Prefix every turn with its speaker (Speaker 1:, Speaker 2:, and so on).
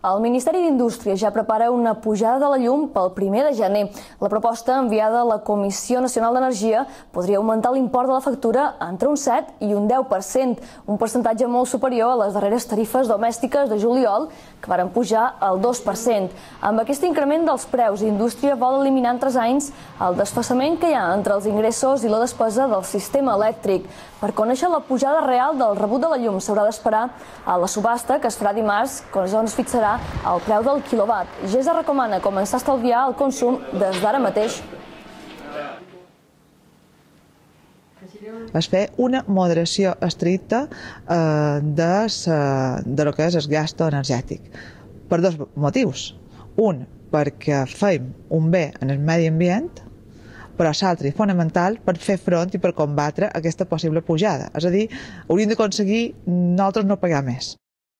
Speaker 1: El Ministeri d'Indústria ja prepara una pujada de la llum pel 1 de gener. La proposta enviada a la Comissió Nacional d'Energia podria augmentar l'import de la factura entre un 7 i un 10%, un percentatge molt superior a les darreres tarifes domèstiques de juliol, que varen pujar al 2%. Amb aquest increment dels preus, Indústria vol eliminar en 3 anys el desfasament que hi ha entre els ingressos i la despesa del sistema elèctric. Per conèixer la pujada real del rebut de la llum s'haurà d'esperar a la subhasta que es farà dimarts, on es fixarà el preu del quilowatt. GESA recomana començar a estalviar el consum des d'ara mateix.
Speaker 2: Es fer una moderació estricta de lo que és el gasto energètic, per 2 motius. Un, perquè fem un bé en el medi ambient, però l'altre és fonamental per fer front i per combatre aquesta possible pujada. És a dir, hauríem d'aconseguir nosaltres no pagar més.